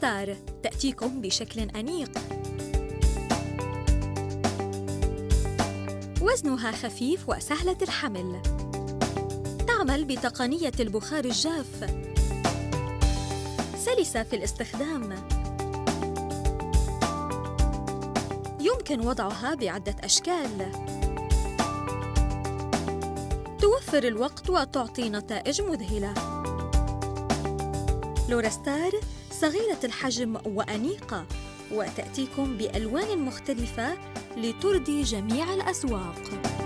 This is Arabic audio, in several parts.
ستار تأتيكم بشكل أنيق. وزنها خفيف وسهلة الحمل. تعمل بتقنية البخار الجاف. سلسة في الاستخدام. يمكن وضعها بعدة أشكال. توفر الوقت وتعطي نتائج مذهلة. لوراستار صغيرة الحجم وأنيقة، وتأتيكم بألوان مختلفة لترضي جميع الأذواق.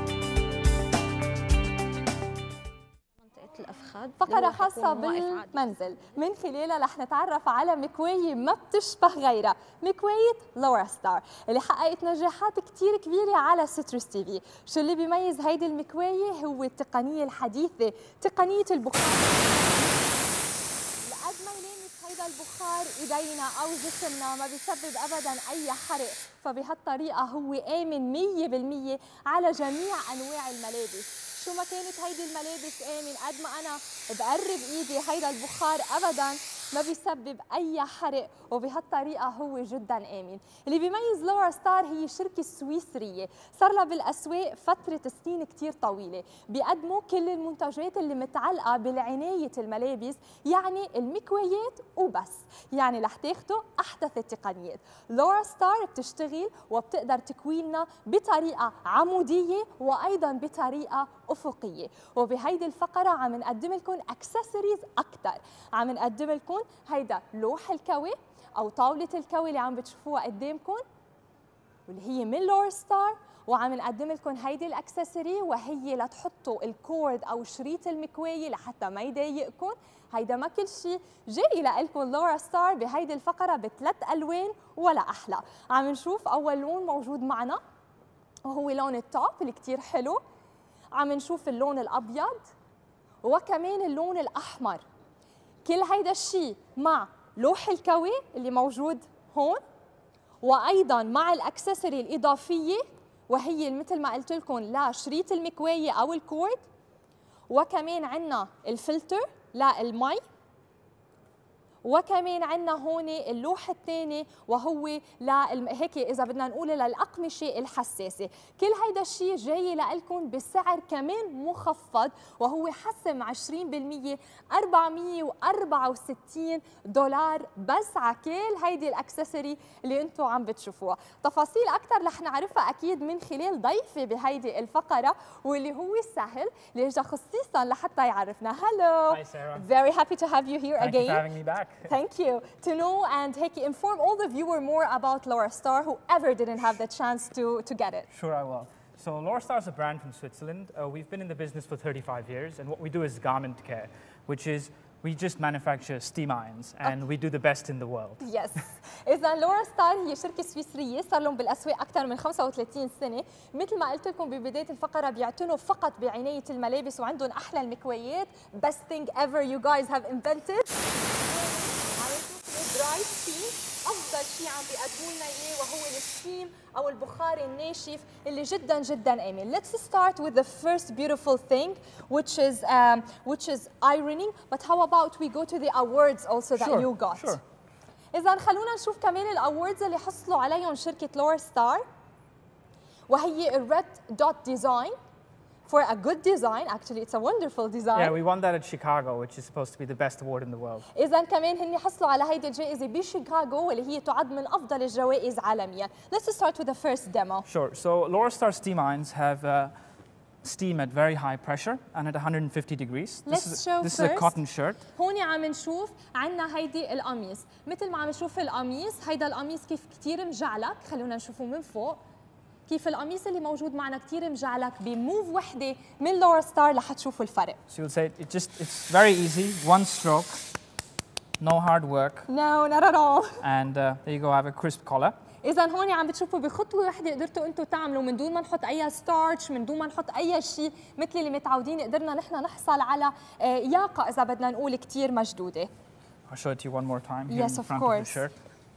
فقرة خاصة بالمنزل من خلالها رح نتعرف على مكواية ما بتشبه غيرها، مكواية لوراستار اللي حققت نجاحات كتير كبيرة على سيتروس تي في. شو اللي بيميز هيدي المكواية هو التقنية الحديثة، تقنية البخار. لقد ما يلامس هيدا البخار ايدينا او جسمنا ما بيسبب ابدا اي حرق، فبهالطريقة هو آمن 100% على جميع انواع الملابس. شو ما كانت هيدي الملابس آمن، قد ما أنا بقرب إيدي هيدا البخار أبداً ما بيسبب أي حرق، وبهالطريقة هو جداً آمن. اللي بيميز لوراستار هي شركة سويسرية صار لها بالأسواق فترة سنين كتير طويلة، بيقدموا كل المنتجات اللي متعلقة بالعناية الملابس، يعني المكوايات وبس، يعني رح تاخدوا أحدث التقنيات. لوراستار بتشتغل وبتقدر تكوينا بطريقة عمودية وأيضاً بطريقة أفقية. وبهيدي الفقرة عم نقدم لكم اكسسوارز أكثر، عم نقدم لكم هيدا لوح الكوي أو طاولة الكوي اللي عم بتشوفوها قدامكم واللي هي من لوراستار، وعم نقدم لكم هيدي الاكسسوري وهي لتحطوا الكورد أو شريط المكواية لحتى ما يضايقكم. هيدا ما كل شيء جاي لكم لوراستار بهيدي الفقرة بثلاث ألوان ولا أحلى. عم نشوف أول لون موجود معنا وهو لون التوب اللي كتير حلو، عم نشوف اللون الأبيض وكمان اللون الأحمر. كل هيدا الشيء مع لوح الكوي اللي موجود هون، وأيضاً مع الأكسسوري الإضافية وهي مثل ما قلت لكم لشريط المكواية أو الكورد، وكمان عنا الفلتر للمي، وكمان عنا هون اللوح الثاني وهو هيك اذا بدنا نقول للاقمشه الحساسه. كل هيدا الشيء جاي لكم بسعر كمان مخفض وهو حسم 20%، $464 بس على كل هيدي الاكسسوري اللي انتم عم بتشوفوها. تفاصيل اكثر رح نعرفها اكيد من خلال ضيفي بهيدي الفقره واللي هو سهل اللي اجى خصيصا لحتى يعرفنا. Hello. Hi Sarah. Very happy to have you here again. Thank you for having me back. Thank you. To know and inform all the viewer more about Lorastar, whoever didn't have the chance to get it. Sure, I will. So Lorastar is a brand from Switzerland. We've been in the business for 35 years, and what we do is garment care, which is we just manufacture steam irons, and we do the best in the world. Yes. إذا لوراستار هي شركة سويسرية صار لهم بالأسواق أكثر من 35 سنة، مثل ما قلت لكم ببداية الفقرة بيعتنوا فقط بعناية الملابس وعندهم أحلى المكويات. Best thing ever you guys have invented. دراي ستيم، أفضل شيء عم بيقدموا لنا إياه وهو الستيم أو البخار الناشف اللي جدا جدا آمن. Let's start with the first beautiful thing which is ironing. But how about we go to the awards also that you got? Sure. إذا خلونا نشوف كمان الأوردز اللي حصلوا عليهم شركة لوراستار، وهي الريد دوت ديزاين. For a good design, actually it's a wonderful design. Yeah, we won that at Chicago, which is supposed to be the best award in the world. إذا كمان هن حصلوا على هيدي الجائزة بشيكاغو واللي هي تعد من أفضل الجوائز عالميا. Let's start with the first demo. Sure. So Lorastar steam irons have steam at very high pressure and at 150 degrees. This is a cotton shirt. هون عم نشوف عنا هيدي القميص، مثل ما عم نشوف القميص، هيدا القميص كيف كتير مجعلك، خلونا نشوفه من فوق. كيف القميص اللي موجود معنا كتير مجعلك بموف وحده من لوراستار رح تشوفوا الفرق. So you'll say it's very easy, one stroke, no hard work. No, not at all. And there you go, I have a crisp collar. إذا هون عم بتشوفوا بخطوة وحدة قدرتوا أنتم تعملوا من دون ما نحط أي ستارش، من دون ما نحط أي شيء مثل اللي متعودين، قدرنا نحن نحصل على ياقة إذا بدنا نقول كتير مشدودة. I'll show it to you one more time. Yes, here in of front course. Of the shirt.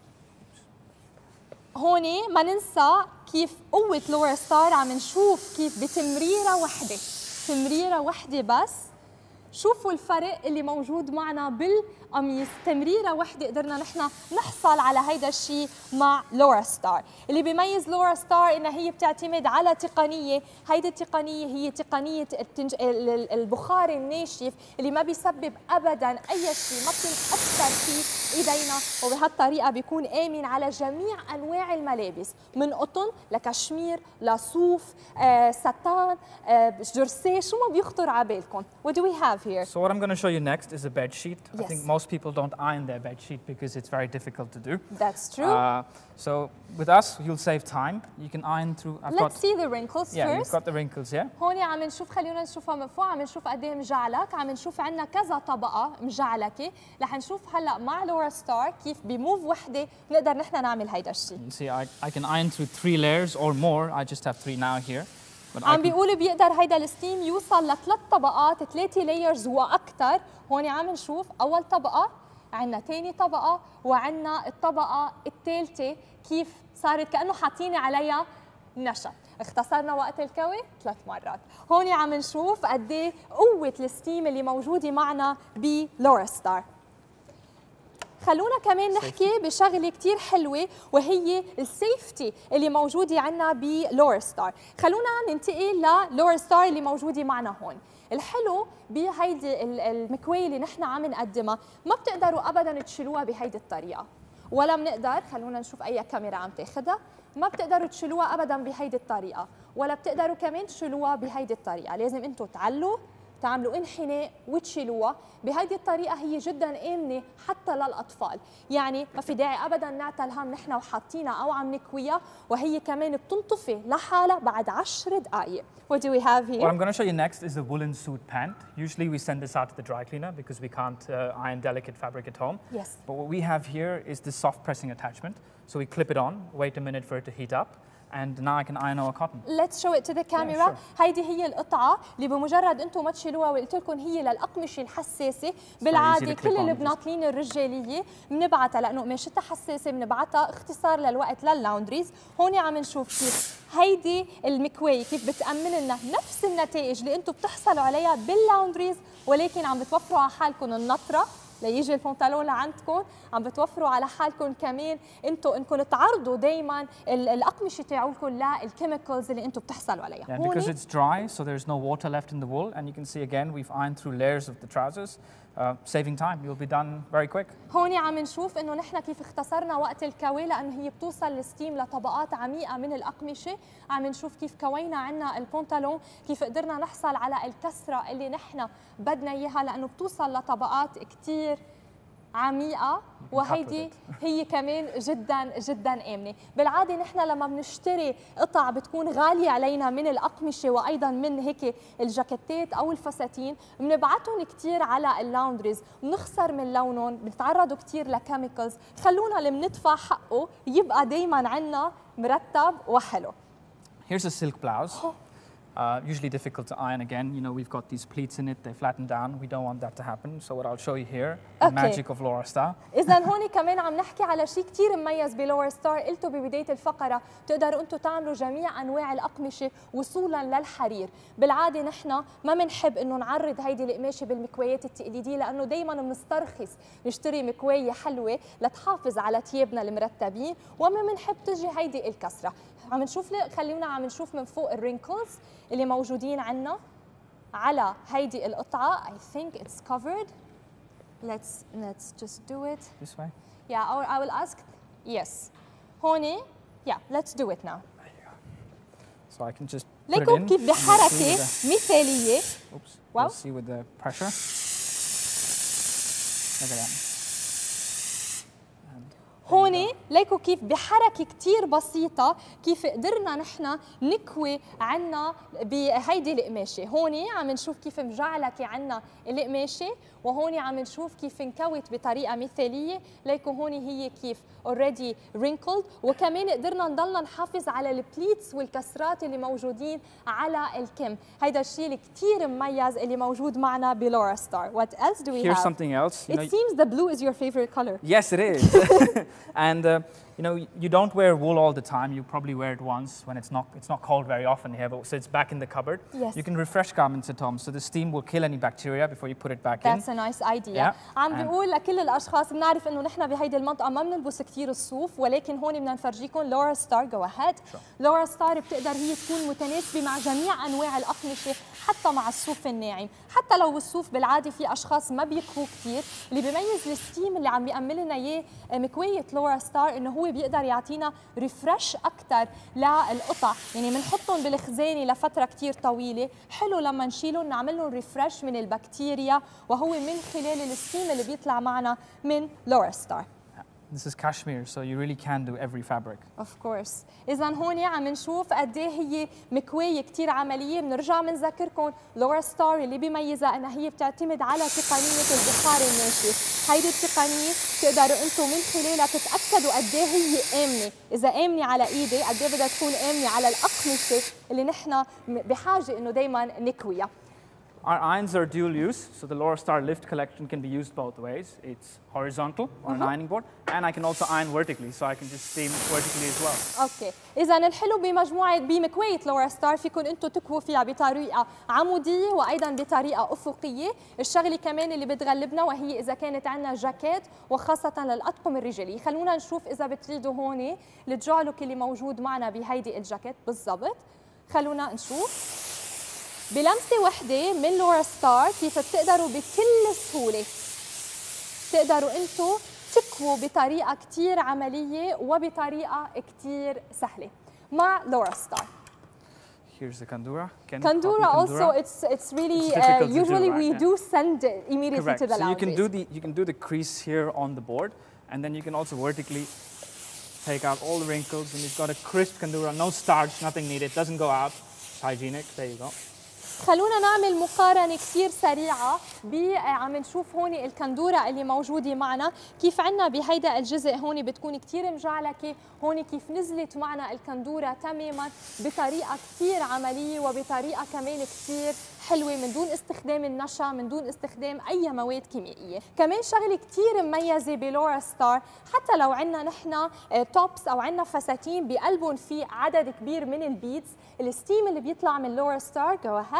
هون ما ننسى كيف قوة لوراستار، عم نشوف كيف بتمريرة وحدة، تمريرة وحدة بس شوفوا الفرق اللي موجود معنا بالقميص. تمريرة وحدة قدرنا نحن نحصل على هيدا الشيء مع لورا ستار. اللي بيميز لورا ستار إنها هي بتعتمد على تقنية، هيدي التقنية هي تقنية البخار الناشف اللي ما بيسبب أبداً أي شيء، ما بتنأثر في إيدينا، وبهالطريقة بيكون آمن على جميع أنواع الملابس، من قطن لكشمير لصوف، ستان، جرسي، شو ما بيخطر على بالكم. What do we have here? So what I'm going to show you next is a bed sheet. Yes. I think most people don't iron their bed sheet because it's very difficult to do. That's true. So with us, you'll save time. You can iron through. Let's see the wrinkles yeah, first. you've got the wrinkles here. هون عم نشوف، خلينا نشوفها من فوق، عم نشوف قد ايه مجعلك، عم نشوف عندنا كذا طبقة مجعلكة. رح نشوف هلا مع لورا ستار كيف بموف وحدة بنقدر نحن نعمل هيدا الشيء. You see, I can iron through 3 layers or more. I just have 3 now here. But عم بيقولوا بيقدر هيدا الستيم يوصل لثلاث طبقات، 3 لايرز واكثر. هون عم نشوف اول طبقة، عندنا ثاني طبقة، وعندنا الطبقة الثالثة كيف صارت كأنه حاطين عليها نشا. اختصرنا وقت الكوي 3 مرات. هون عم نشوف قد ايه قوة الستيم اللي موجودة معنا بلورا ستار. خلونا كمان نحكي بشغله كثير حلوه وهي السيفتي اللي موجوده عندنا بلورا ستار. خلونا ننتقل للورا ستار اللي موجوده معنا هون. الحلو بهيدي المكوايه اللي نحن عم نقدمها، ما بتقدروا ابدا تشيلوها بهيدي الطريقه، ولا بنقدر، خلونا نشوف اي كاميرا عم تاخذها، ما بتقدروا تشيلوها ابدا بهيدي الطريقه، ولا بتقدروا كمان تشيلوها بهيدي الطريقه. لازم انتم تعملوا انحناء وتشيلوها بهيدي الطريقه. هي جدا امنه حتى للاطفال، يعني ما في داعي ابدا نعتلها نحن وحاطينها او عم نكويها، وهي كمان بتنطفي لحالها بعد 10 دقائق. What do we have here? What I'm going to show you next is the woolen suit pant. Usually we send this out to the dry cleaner because we can't iron delicate fabric at home. Yes. But what we have here is the soft pressing attachment. So we clip it on, wait a minute for it to heat up, and now I can iron our cotton. Let's show it to the camera. Yeah, sure. هيدي هي القطعة اللي بمجرد انتم ما تشيلوها، وقلت لكم هي للأقمشة الحساسة. بالعادة كل البناطيل الرجالية بنبعتها لأنه قماشتها حساسة، بنبعتها اختصار للوقت لللاوندريز. هون عم نشوف كيف هيدي المكواية كيف بتأمن لنا نفس النتائج اللي انتم بتحصلوا عليها باللاوندريز، ولكن عم بتوفروا على حالكم النطرة ليجي البنطلون لعندكم، عم بتوفروا على حالكم كمان انتم انكم تعرضوا دائما الاقمشه تاعولكم للكيميكالز اللي انتم بتحصلوا عليها. Yeah, because it's dry, so there's no water left in the wool, and you can see again we've ironed through layers of the trousers, saving time. You'll be done very quick. هون عم نشوف انه نحن كيف اختصرنا وقت الكوي، لانه هي بتوصل الستيم لطبقات عميقه من الاقمشه. عم نشوف كيف كوينا عنا البنطلون، كيف قدرنا نحصل على الكسره اللي نحن بدنا اياها، لانه بتوصل لطبقات كثير عميقة، وهيدي هي كمان جدا جدا آمنة. بالعادة نحن لما بنشتري قطع بتكون غالية علينا من الأقمشة وأيضا من هيك الجاكيتات أو الفساتين، بنبعتهم كثير على اللاوندريز، بنخسر من لونهم، بنتعرضوا كثير لكيميكالز. خلونا اللي بندفع حقه يبقى دايما عنا مرتب وحلو. Here's a silk blouse. Usually difficult to iron again. You know, we've got these pleats in it, they flatten down. We don't want that to happen. So what I'll show you here, the magic of Laura Star. إذا هون كمان عم نحكي على شيء كثير مميز بلورا ستار. قلتوا ببداية الفقرة بتقدروا انتم تعملوا جميع أنواع الأقمشة وصولا للحرير. بالعادة نحن ما بنحب إنه نعرض هيدي القماشة بالمكويات التقليدية، لأنه دايما بنسترخص نشتري مكواية حلوة لتحافظ على ثيابنا المرتبين، وما بنحب تجي هيدي الكسرة. عم نشوف، خلينا عم نشوف من فوق الرينكلز اللي موجودين عنا على هيدي القطعة. I think it's covered. Let's just do it. This way? Yeah, or I will ask. Yes. هوني. Yeah, let's do it now. So I can just put it ليكم in. كيف بحركة مثالية. Oops. Wow. We'll see with the pressure. Look at that. هون ليكوا كيف بحركة كتير بسيطة كيف قدرنا نحن نكوي عنا بهيدي القماشة. هون عم نشوف كيف مجعلكة عنا القماشة، وهون عم نشوف كيف انكوت بطريقة مثالية. ليكوا هون هي كيف already wrinkled، وكمان قدرنا نضلنا نحافظ على البليتس والكسرات اللي موجودين على الكم. هيدا الشيء اللي كتير مميز اللي موجود معنا بلورا ستار. What else do we have? Here's something else. It seems the blue is your favorite color. Yes, it is. And you know, you don't wear wool all the time. You probably wear it once when it's not cold very often here, but so it's back in the cupboard. Yes. You can refresh garments at home, so the steam will kill any bacteria before you put it back in. That's a nice idea. عم بيقول لكل الاشخاص، بنعرف انه نحن بهيدي المنطقه ما بنلبس كثير الصوف، ولكن هون بدنا نفرجيكم لورا ستار. جو اهيد. لورا ستار بتقدر هي تكون متناسبه مع جميع انواع الاقمشه، حتى مع الصوف الناعم، حتى لو الصوف بالعاده في اشخاص ما بيكووا كثير. اللي بيميز الستيم اللي عم بيأمل لنا اياه مكويه لورا ستار انه هو بيقدر يعطينا ريفرش اكثر للقطع، يعني بنحطهم بالخزانه لفتره كثير طويله، حلو لما نشيلهم نعمل لهم ريفرش من البكتيريا، وهو من خلال الستيم اللي بيطلع معنا من لورا ستار. This is cashmere, so you really can do every fabric. Of course. إذا هون عم نشوف قد إيه هي مكواية كثير عملية. بنرجع بنذكركم لورا ستار اللي بيميزها أنها هي بتعتمد على تقنية البخار الناشف. هيدي التقنية بتقدروا أنتم من خلالها تتأكدوا قد إيه هي آمنة. إذا آمنة على إيدي قد إيه بدها تكون آمنة على الأقمشة اللي نحن بحاجة إنه دايماً نكويها. Our irons are dual use, so the Laura Star Lift collection can be used both ways. It's horizontal on an ironing board, and I can also iron vertically, so I can just steam vertically as well. اوكي، إذا الحلو بمكواية لورا ستار فيكم انتم تكووا فيها بطريقة عمودية وأيضا بطريقة أفقية. الشغلة كمان اللي بتغلبنا وهي إذا كانت عندنا جاكيت وخاصة للأطقم الرجالية. خلونا نشوف إذا بتريدوا هون الجعلك اللي موجود معنا بهيدي الجاكيت بالضبط. خلونا نشوف بلمسة وحدة من لورا ستار كيف بتقدروا بكل سهولة تقدروا انتم تكووا بطريقة كتير عملية وبطريقة كتير سهلة مع لورا ستار. Here's the kandura. Kandura also, it's really usually we do send it immediately to the laundry. So you can do the crease here on the board, and then you can also vertically take out all the wrinkles, and you've got a crisp kandura, no starch, nothing needed, doesn't go out. It's hygienic. There you go. خلونا نعمل مقارنة كثير سريعة عم نشوف هون الكندورة اللي موجودة معنا كيف عنا بهيدا الجزء هون بتكون كثير مجعلكة، هون كيف نزلت معنا الكندورة تماما بطريقة كثير عملية وبطريقة كمان كثير حلوة من دون استخدام النشا، من دون استخدام أي مواد كيميائية. كمان شغلة كثير مميزة بلورا ستار، حتى لو عنا نحن توبس أو عنا فساتين بقلبهم في عدد كبير من البيدز، الستيم اللي بيطلع من لورا ستار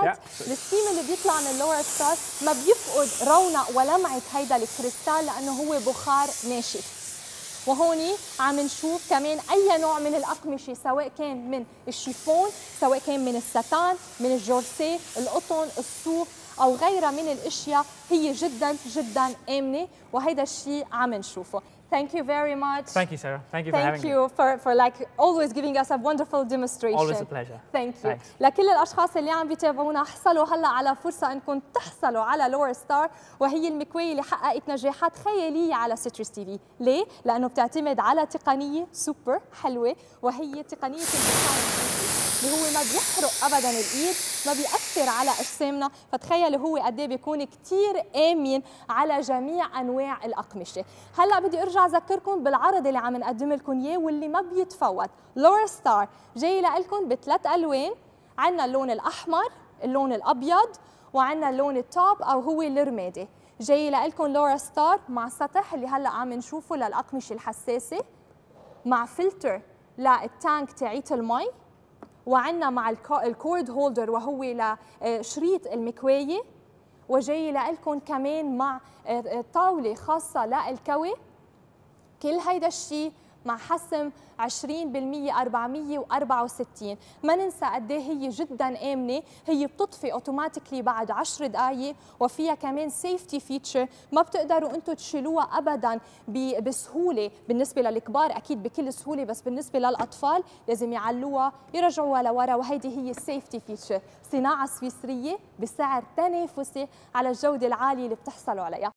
الستيم اللي بيطلع من لورا ستار ما بيفقد رونق ولمعة هيدا الكريستال لأنه هو بخار ناشف. وهوني عم نشوف كمان أي نوع من الأقمشة سواء كان من الشيفون، سواء كان من الستان، من الجورسيه، القطن، الصوف أو غيرها من الأشياء هي جدا جدا آمنة، وهيدا الشيء عم نشوفه. Thank you very much. Thank you, Sarah. Thank you for having me. Thank you for like always giving us a wonderful demonstration. Always a pleasure. Thank you. Thanks. لكل الأشخاص اللي عم بيتابعونا حصلوا هلا على فرصة أنكم تحصلوا على لورا ستار، وهي المكواية اللي حققت نجاحات خيالية على سيترس تي في. ليه؟ لأنه بتعتمد على تقنية سوبر حلوة، وهي تقنية البخار اللي هو ما بيحرق ابدا الايد، ما بيأثر على اجسامنا، فتخيلوا هو قد ايه بيكون كثير امن على جميع انواع الاقمشه. هلا بدي ارجع اذكركم بالعرض اللي عم نقدم لكم اياه واللي ما بيتفوت. لورا ستار جاي لكم بثلاث الوان، عندنا اللون الاحمر، اللون الابيض، وعندنا اللون التوب او هو الرمادي. جاي لكم لورا ستار مع سطح اللي هلا عم نشوفه للاقمشه الحساسه، مع فلتر للتانك تاعيت المي، وعندنا مع الكورد هولدر وهو لشريط المكوايه، وجاي لكم كمان مع طاوله خاصه للكوي. كل هيدا الشيء مع حسم 20% 464. ما ننسى قد ايه هي جدا امنه، هي بتطفي اوتوماتيكلي بعد 10 دقائق، وفيها كمان سيفتي فيتشر ما بتقدروا انتم تشيلوها ابدا بسهوله. بالنسبه للكبار اكيد بكل سهوله، بس بالنسبه للاطفال لازم يعلوها يرجعوها لورا، وهيدي هي السيفتي فيتشر. صناعه سويسريه بسعر تنافسي على الجوده العاليه اللي بتحصلوا عليها.